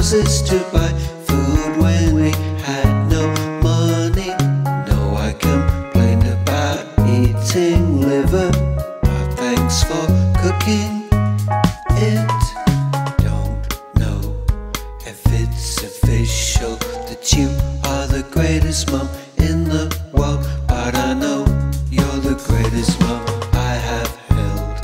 houses to buy food when we had no money. No, I complained about eating liver, but thanks for cooking it. Don't know if it's official that you are the greatest mom in the world, but I know you're the greatest mom I have held.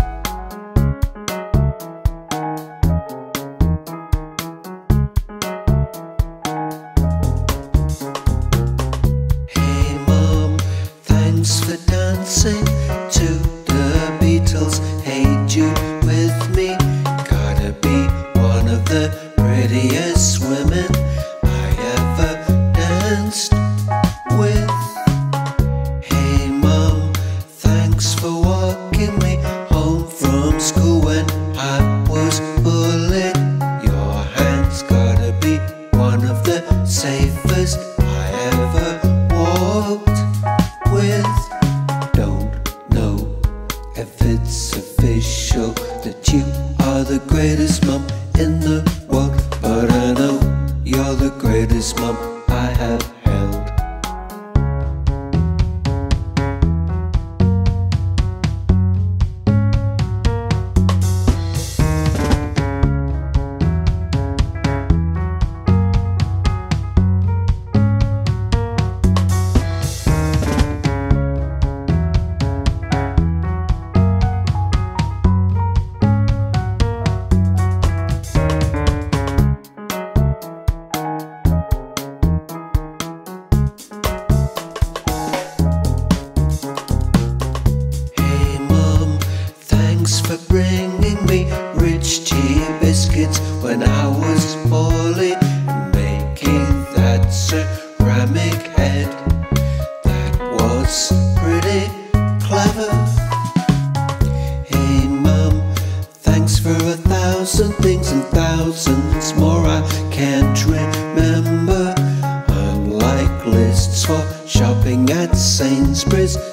Hey mom, thanks for dancing to the Beatles. Hey Jude with me, gotta be one of the prettiest women I ever danced with. Hey mom, thanks for walking me home from school when I was bullied. Your hand's gotta be one of the safest I ever walked with. Don't know if it's official that you are the greatest mom in the world, but I know you're the greatest mom I have held. Thanks for bringing me rich tea biscuits when I was poorly, and making that ceramic head that was pretty clever. Hey mum, thanks for 1,000 things and thousands more I can't remember. Unlike lists for shopping at Sainsbury's,